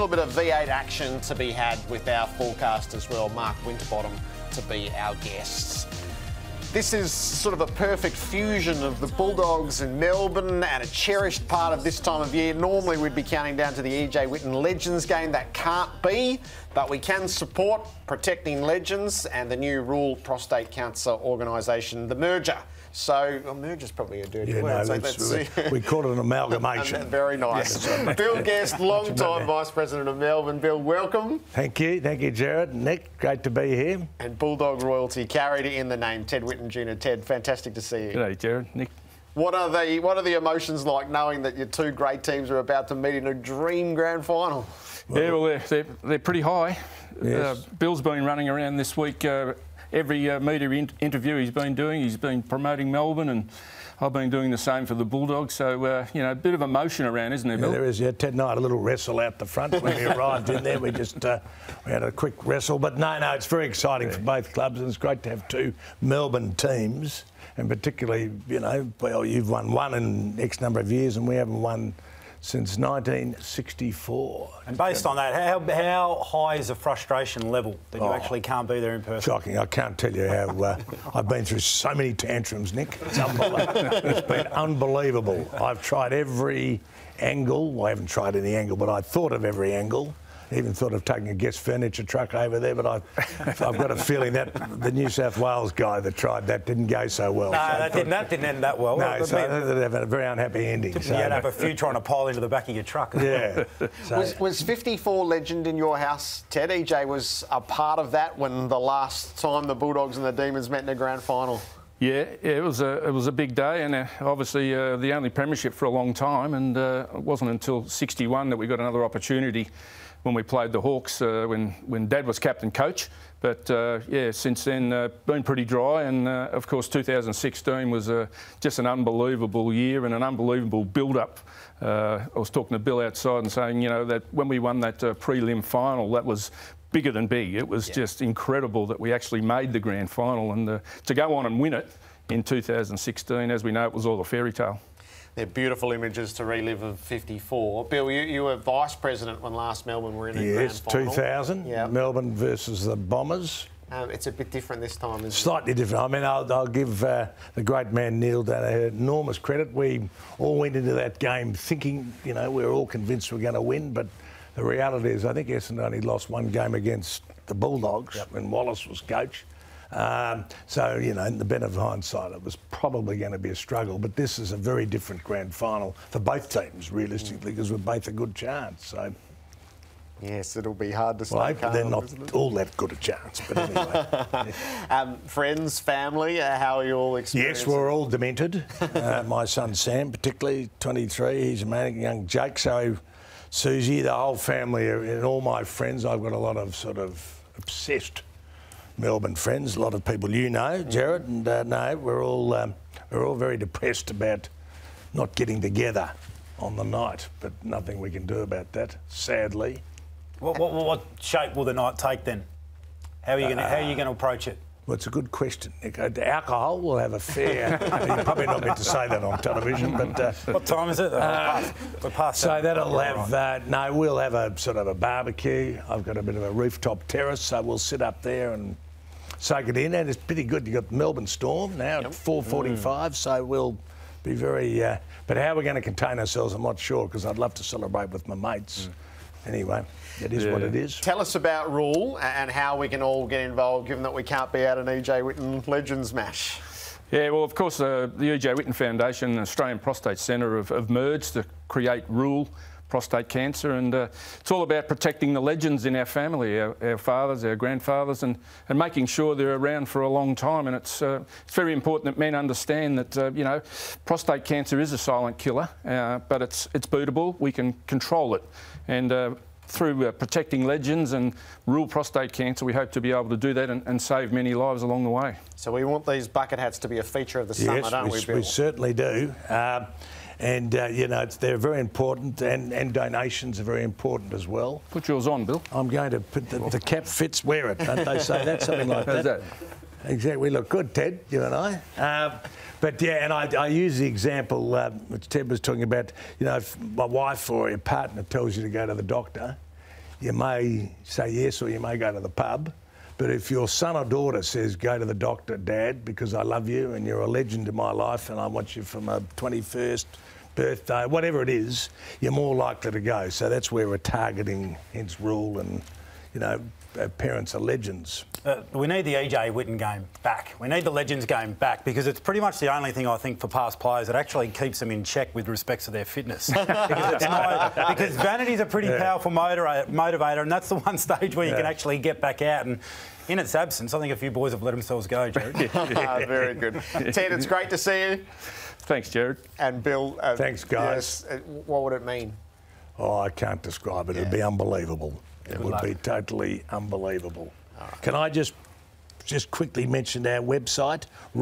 little bit of V8 action to be had with our forecast as well. Mark Winterbottom to be our guests. This is sort of a perfect fusion of the Bulldogs in Melbourne and a cherished part of this time of year. Normally we'd be counting down to the EJ Whitten Legends game. That can't be, but we can support Protecting Legends and the new Rural Prostate Cancer Organisation, the merger. So, well, merger's probably a dirty word. No, so we call it an amalgamation. Very nice. Yes. Bill Guest, long-time Vice President of Melbourne. Bill, welcome. Thank you, Jared. Nick, great to be here. And Bulldog royalty carried in the name, Ted Whitten Jr. Ted, fantastic to see you. G'day, Jared. Nick. What are the emotions like knowing that your two great teams are about to meet in a dream grand final? Yeah, well, they're pretty high. Yes. Bill's been running around this week. Every media interview he's been promoting Melbourne, and I've been doing the same for the Bulldogs. So, you know, a bit of emotion around, isn't there, Bill? Yeah, there is. Yeah, Ted and I had a little wrestle out the front when we arrived in there. We just we had a quick wrestle. But no, it's very exciting for both clubs, and it's great to have two Melbourne teams. And particularly, you know, well, you've won one in X number of years, and we haven't won since 1964. And based on that, how high is the frustration level that you actually can't be there in person? Shocking. I can't tell you how I've been through so many tantrums, Nick. It's unbelievable. It's been unbelievable. I've tried every angle. Well, I haven't tried any angle, but I thought of every angle. Even thought of taking a guest furniture truck over there, but I've got a feeling that the New South Wales guy that tried that didn't go so well. No, so that didn't end that well. No, so they've had a very unhappy ending. You'd have a few trying to pile into the back of your truck. Yeah. Was 54 legend in your house, Ted? EJ was a part of that when the last time the Bulldogs and the Demons met in a grand final. Yeah, it was a big day, and obviously the only premiership for a long time, and it wasn't until 61 that we got another opportunity when we played the Hawks when Dad was captain coach. But yeah, since then been pretty dry, and of course 2016 was just an unbelievable year and an unbelievable build-up. I was talking to Bill outside and saying, you know, that when we won that prelim final, that was bigger than big. It was just incredible that we actually made the grand final, and to go on and win it in 2016, as we know, it was all a fairy tale. They're beautiful images to relive of 54. Bill, you were Vice President when last Melbourne were in a grand final. Yes, 2000, yeah. Melbourne versus the Bombers. It's a bit different this time, isn't it? Slightly different. I mean, I'll give the great man Neil enormous credit. We all went into that game thinking, you know, we were all convinced we were going to win, but the reality is I think Essendon only lost one game against the Bulldogs when Wallace was coach. So, you know, in the benefit of hindsight, it was probably going to be a struggle, but this is a very different grand final for both teams, realistically, because we're both a good chance. So, yes, it'll be hard to stay well, calm, they're not all that good a chance, but anyway. Friends, family, how are you all experiencing? Yes, we're all demented. My son Sam, particularly, 23, he's a man, young Jake, so Susie, the whole family, and all my friends. I've got a lot of sort of obsessed Melbourne friends, a lot of people you know, Jared, and no, we're all very depressed about not getting together on the night, but nothing we can do about that, sadly. What shape will the night take then? How are you going to approach it? Well, it's a good question, Nick. The alcohol will have a fair... You're probably not meant to say that on television, but... what time is it? We're past so that'll have... no, we'll have a sort of a barbecue. I've got a bit of a rooftop terrace, so we'll sit up there and soak it in, and it's pretty good. You've got the Melbourne Storm now at 4:45, so we'll be very... but how we're going to contain ourselves, I'm not sure, because I'd love to celebrate with my mates. Anyway, it is what it is. Tell us about Rule and how we can all get involved, given that we can't be at an EJ Whitten Legends match. Yeah, well, of course, the EJ Whitten Foundation and Australian Prostate Centre have merged to create Rule Prostate Cancer, and it's all about protecting the legends in our family, our fathers, our grandfathers, and making sure they're around for a long time. And it's very important that men understand that you know, prostate cancer is a silent killer, but it's beatable. We can control it, and through protecting legends and Rule Prostate Cancer, we hope to be able to do that and save many lives along the way. So we want these bucket hats to be a feature of the summer, don't we, Bill? We certainly do. And, you know, they're very important, and donations are very important as well. Put yours on, Bill. I'm going to put the cap fits, wear it, don't they say that? Something like that. That? Exactly. We look good, Ted, you and I. But, yeah, and I use the example which Ted was talking about, you know, if my wife or your partner tells you to go to the doctor, you may say yes or you may go to the pub. But if your son or daughter says, go to the doctor, Dad, because I love you and you're a legend in my life and I want you for my 21st birthday, whatever it is, you're more likely to go. So that's where we're targeting, hence rule, and, you know, parents are legends. We need the EJ Witten game back. We need the Legends game back because it's pretty much the only thing I think for past players that actually keeps them in check with respect to their fitness. because vanity's a pretty powerful motivator, and that's the one stage where you can actually get back out. And in its absence, I think a few boys have let themselves go, Jared. Very good. Ted, it's great to see you. Thanks, Jared. And Bill. Thanks, guys. Yes, what would it mean? Oh, I can't describe it. It'd be unbelievable. It would be totally unbelievable. Right. Can I just quickly mention our website,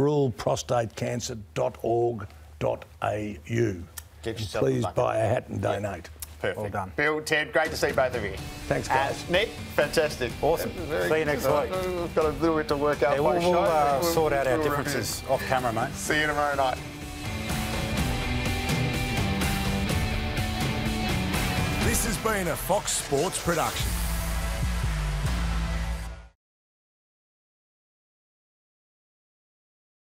ruralprostatecancer.org.au. Please buy a hat and donate. Perfect. Well done. Bill, Ted, great to see both of you. Thanks, guys. Nick, fantastic. Awesome. See you next week. We've got a little bit to work out. We'll sort out our differences off camera, mate. See you tomorrow night. This has been a Fox Sports production.